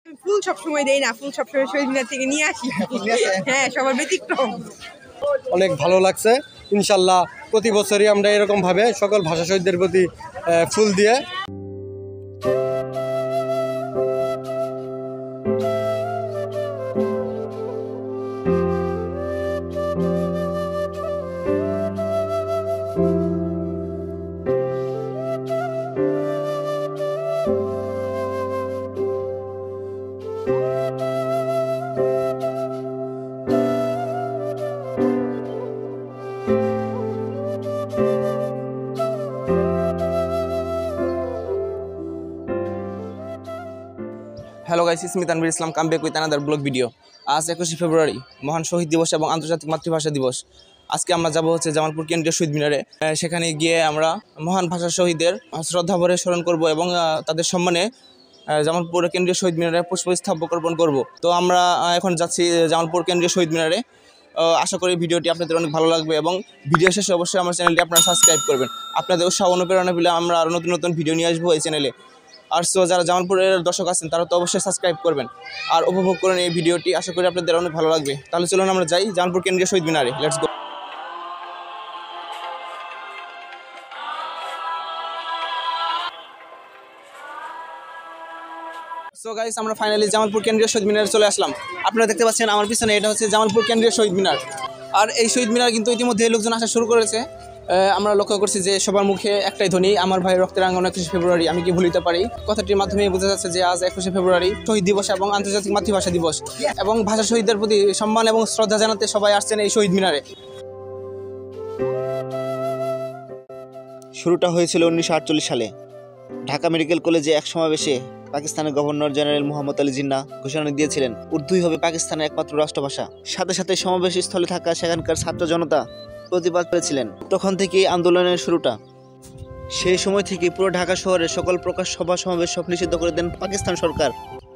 ফুল সবসময় দেই না, ফুল সবসময় শহীদ মিনার থেকে নিয়ে আসি। হ্যাঁ, সবার ব্যতিক্রম। অনেক ভালো লাগছে। ইনশাল্লাহ প্রতি বছরই আমরা এরকমভাবে সকল ভাষা শহীদদের প্রতি ফুল দিয়ে hello guys, it's me Tanvir Islam, come back with another vlog video. আজ 21শে ফেব্রুয়ারি, মহান শহীদ দিবস এবং আন্তর্জাতিক মাতৃভাষা দিবস। আজকে আমরা যাব হচ্ছে জামালপুর কেন্দ্রীয় শহীদ মিনারে। সেখানে গিয়ে আমরা মহান ভাষা শহীদদের শ্রদ্ধাভরে স্মরণ করব এবং তাদের সম্মানে জামালপুর কেন্দ্রীয় শহীদ মিনারে পুষ্পস্তবক অর্পণ করব। তো আমরা এখন যাচ্ছি জামালপুর কেন্দ্রীয় শহীদ মিনারে। আশা করি ভিডিওটি আপনাদের অনেক ভালো লাগবে এবং ভিডিও শেষে অবশ্যই আমার চ্যানেলটি আপনারা সাবস্ক্রাইব করবেন। আপনাদের উৎসাহ অনুপ্রেরণা পেলে আমরা আরও নতুন নতুন ভিডিও নিয়ে আসবো এই চ্যানেলে। আর যারা জামালপুরের দর্শক আছেন তারা তো অবশ্যই সাবস্ক্রাইব করবেন আর উপভোগ করেন এই ভিডিওটি। আশা করি আপনাদের অনেক ভালো লাগবে। তাহলে চলুন আমরা যাই জামালপুর কেন্দ্রীয় শহীদ মিনারে। Let's go. সো গাইস, আমরা ফাইনালি জামালপুর কেন্দ্রীয় শহীদ মিনারে চলে আসলাম। আপনারা দেখতে পাচ্ছেন আমার পিছনে, এটা হচ্ছে জামালপুর কেন্দ্রীয় শহীদ মিনার। আর এই শহীদ মিনার কিন্তু ইতিমধ্যে লোকজন আসা শুরু করেছে। আমরা লক্ষ্য করছি যে সবার মুখে একটাই ধ্বনি, আমার ভাই রক্তের রাঙানো 21শে ফেব্রুয়ারি, আমি কি ভুলিতে পারি। কথাটির মাধ্যমে বোঝা যাচ্ছে যে আজ 21শে ফেব্রুয়ারি শহীদ দিবস এবং আন্তর্জাতিক মাতৃভাষা দিবস এবং ভাষা শহীদদের প্রতি সম্মান এবং শ্রদ্ধা জানাতে সবাই আসছেন এই শহীদ মিনারে। শুরুটা হয়েছিল 1948 সালে ঢাকা মেডিকেল কলেজে এক সমাবেশে পাকিস্তানের গভর্নর জেনারেল মোহাম্মদ আলী জিন্না ঘোষণা দিয়েছিলেন উর্দুই হবে পাকিস্তানের একমাত্র রাষ্ট্রভাষা। সাথে সাথে সমাবেশ স্থলে থাকা সেখানকার ছাত্র জনতা প্রতিবাদ করেছিলেন। তখন থেকেই আন্দোলনের শুরুটা। সেই সময় থেকে পুরো ঢাকা শহরে সকল প্রকার সভা সমাবেশ সব নিষিদ্ধ করে দেন পাকিস্তান সরকার।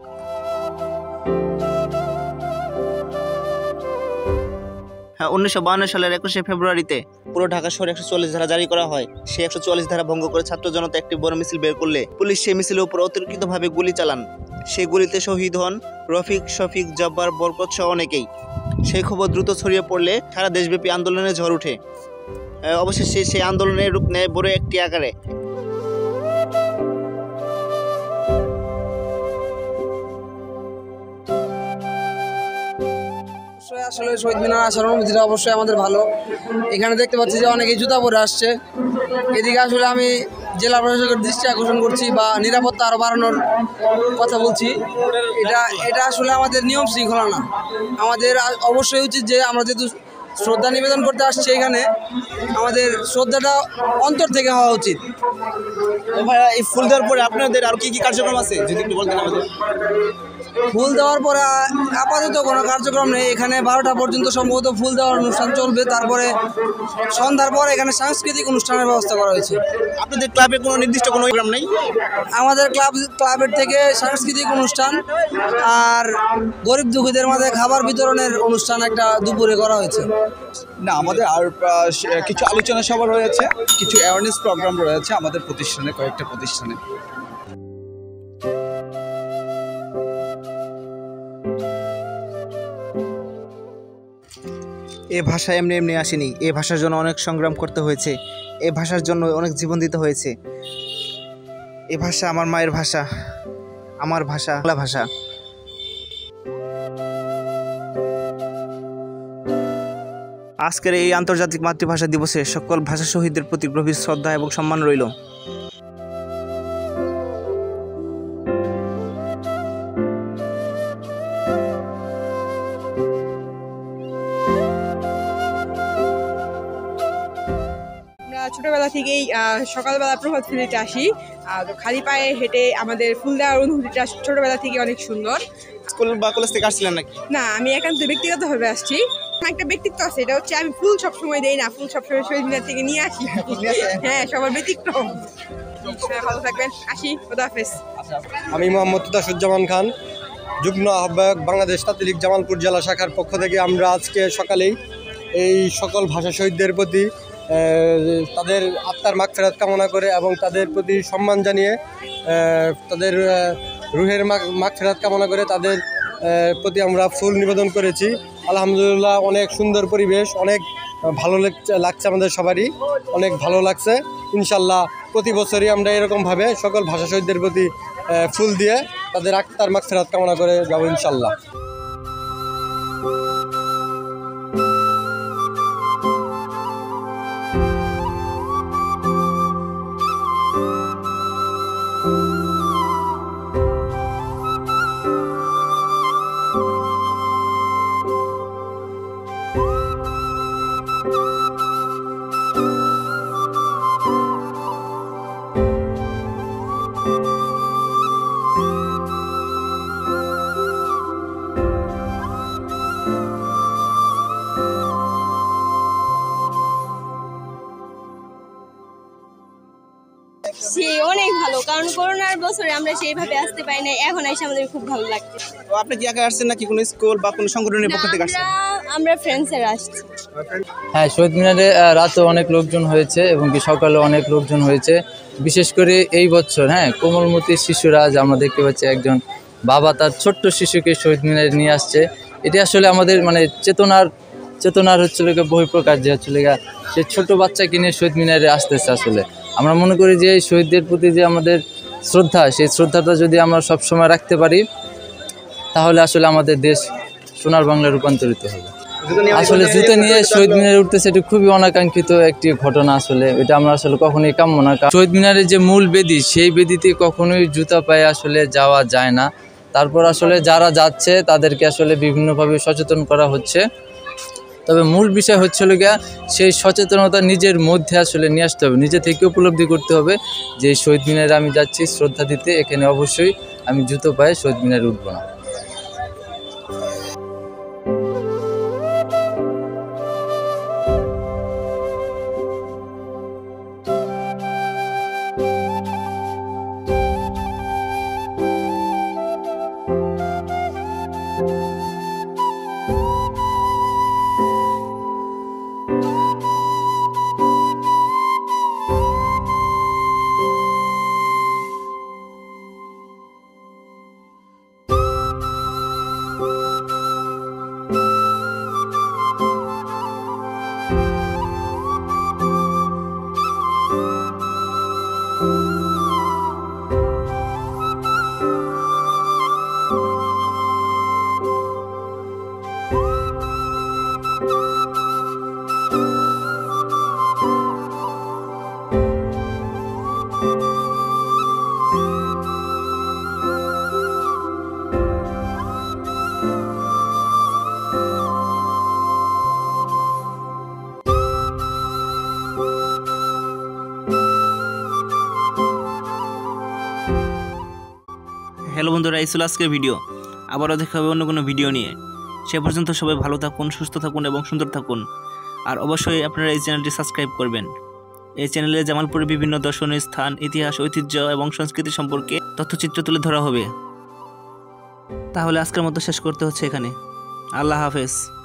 1952 সালের 21শে ফেব্রুয়ারিতে পুরো ঢাকা শহরে 144 ধারা জারি করা হয়। সেই 144 ধারা ভঙ্গ করে ছাত্র জনতা একটি বড় মিছিল বের করলে পুলিশ সেই মিছিলের উপর অতিরিক্তভাবে গুলি চালান। সেই গুলিতে শহীদ হন রফিক, শফিক, জব্বার, বরকত সহ অনেকেই। সেই খবর দ্রুত ছড়িয়ে পড়লে সারা দেশব্যাপী আন্দোলনের ঝড় ওঠে। অবশেষে সেই আন্দোলনের রূপ নেয় বড় একটি আকারে। আসলে শহীদ মিনার আসার অনুভূতিটা অবশ্যই আমাদের ভালো। এখানে দেখতে পাচ্ছি যে অনেকে জুতা পরে আসছে। এদিকে আসলে আমি জেলা প্রশাসকের দৃষ্টি আকর্ষণ করছি বা নিরাপত্তা আরও বাড়ানোর কথা বলছি। এটা আসলে আমাদের নিয়ম শৃঙ্খলা না। আমাদের অবশ্যই উচিত যে আমরা যেহেতু শ্রদ্ধা নিবেদন করতে আসছি, এখানে আমাদের শ্রদ্ধাটা অন্তর থেকে হওয়া উচিত। ভাইয়া, এই ফুল দেওয়ার পরে আপনাদের আর কি কি কার্যক্রম আছে যদি একটু বলতেন আমাদের। ফুল দেওয়ার পরে আপাতত কোনো কার্যক্রম নেই। এখানে 12টা পর্যন্ত সম্ভবত ফুল দেওয়ার অনুষ্ঠান চলবে। তারপরে সন্ধ্যার পর এখানে সাংস্কৃতিক অনুষ্ঠানের ব্যবস্থা করা হয়েছে। আপনাদের ক্লাবে কোনো নির্দিষ্ট কোনো প্রোগ্রাম নেই? আমাদের ক্লাবের থেকে সাংস্কৃতিক অনুষ্ঠান আর গরিব দুঃখীদের মাঝে খাবার বিতরণের অনুষ্ঠান একটা দুপুরে করা হয়েছে। না, আমাদের আর কিছু আলোচনা সভা রয়েছে, কিছু অ্যাওয়ারনেস প্রোগ্রাম রয়েছে আমাদের প্রতিষ্ঠানে, কয়েকটা প্রতিষ্ঠানে। এ ভাষা এমনি এমনি আসেনি। এ ভাষার জন্য অনেক সংগ্রাম করতে হয়েছে। এ ভাষার জন্য অনেক জীবন দিতে হয়েছে। এ ভাষা আমার মায়ের ভাষা, আমার ভাষা, বাংলা ভাষা। আজকের এই আন্তর্জাতিক মাতৃভাষা দিবসে সকল ভাষা শহীদদের প্রতি গভীর শ্রদ্ধা এবং সম্মান রইল। ছোটবেলা থেকেই সকালবেলা প্রভাত ফেরিতে আসি। তো খালি পায়ে হেঁটে আমাদের ফুল দেওয়ার অনুভূতিটা ছোটবেলা থেকে অনেক সুন্দর। স্কুল বা কলেজ থেকে আসছিলেন নাকি? না, আমি একান্ত ব্যক্তিগতভাবে আসছি। একটা ব্যক্তিত্ব আছে, এটা হচ্ছে আমি ফুল সবসময় দেই না, ফুল সবসময় শহীদ মিনার থেকে নিয়ে আসি। হ্যাঁ, সবার ব্যতিক্রম। ভালো থাকবেন, আসি, খোদা হাফেজ। আমি মোহাম্মদ তাসুজ্জামান খান, যুগ্ম আহ্বায়ক, বাংলাদেশ তাঁতিলিক জামালপুর জেলা শাখার পক্ষ থেকে আমরা আজকে সকালেই এই সকল ভাষা শহীদদের প্রতি তাদের আত্মার মাগফিরাত কামনা করে এবং তাদের প্রতি সম্মান জানিয়ে তাদের রুহের মাগফিরাত কামনা করে তাদের প্রতি আমরা ফুল নিবেদন করেছি। আলহামদুলিল্লাহ অনেক সুন্দর পরিবেশ, অনেক ভালো লাগছে, আমাদের সবারই অনেক ভালো লাগছে। ইনশাল্লাহ প্রতি বছরই আমরা এরকমভাবে সকল ভাষা শহীদদের প্রতি ফুল দিয়ে তাদের আত্মার মাগফিরাত কামনা করে যাবো ইনশাল্লাহ। সে অনেক ভালো, কারণ করোনার বছরে আমরা সেইভাবে আসতে পারি না, এখন এসে আমাদের খুব ভালো লাগছে। তো আপনি কি একা আসছেন নাকি কোনো স্কুল বা কোনো সংগঠনের পক্ষ থেকে আসছেন? আমরা ফ্রেন্ডসেরা আসছি। হ্যাঁ, শহীদ মিনারে রাতে অনেক লোকজন হয়েছে এবং কি সকালে অনেক লোকজন হয়েছে। বিশেষ করে এই বছর কোমলমতি শিশুরা, যে আমরা দেখতে পাচ্ছি একজন বাবা তার ছোট্ট শিশুকে শহীদ মিনারে নিয়ে আসছে। এটি আসলে আমাদের চেতনার হচ্ছিল বহিঃপ্রকাশ, যে হচ্ছিল সে ছোট বাচ্চাকে নিয়ে শহীদ মিনারে আসতেছে। আসলে আমরা মনে করি যে শহীদদের প্রতি যে আমাদের শ্রদ্ধা, সেই শ্রদ্ধাটা যদি আমরা সবসময় রাখতে পারি তাহলে আসলে আমাদের দেশ সোনার বাংলায় রূপান্তরিত হবে। আসলে জুতো নিয়ে শহীদ মিনারে উঠতেছে, এটি খুবই অনাকাঙ্ক্ষিত একটি ঘটনা। আসলে এটা আমরা আসলে কখনোই কাম্য না। শহীদ মিনারের যে মূল বেদি, সেই বেদিতে কখনোই জুতা পায়ে আসলে যাওয়া যায় না। তারপর আসলে যারা যাচ্ছে তাদেরকে আসলে বিভিন্নভাবে সচেতন করা হচ্ছে। তবে মূল বিষয় হচ্ছিল সেই সচেতনতা নিজের মধ্যে আসলে নিয়ে আসতে হবে, নিজে থেকে উপলব্ধি করতে হবে যে শহীদ মিনারে আমি যাচ্ছি শ্রদ্ধা দিতে, এখানে অবশ্যই আমি জুতো পায়ে শহীদ মিনারে উঠবো না। হ্যালো বন্ধুরা, এই ছিল আজকের ভিডিও। আবারও দেখা হবে অন্য কোনো ভিডিও নিয়ে। সে পর্যন্ত সবাই ভালো থাকুন, সুস্থ থাকুন এবং সুন্দর থাকুন। আর অবশ্যই আপনারা এই চ্যানেলটি সাবস্ক্রাইব করবেন। এই চ্যানেলে জামালপুরের বিভিন্ন দর্শনীয় স্থান, ইতিহাস, ঐতিহ্য এবং সংস্কৃতি সম্পর্কে তথ্যচিত্র তুলে ধরা হবে। তাহলে আজকের মতো শেষ করতে হচ্ছে এখানে। আল্লাহ হাফেজ।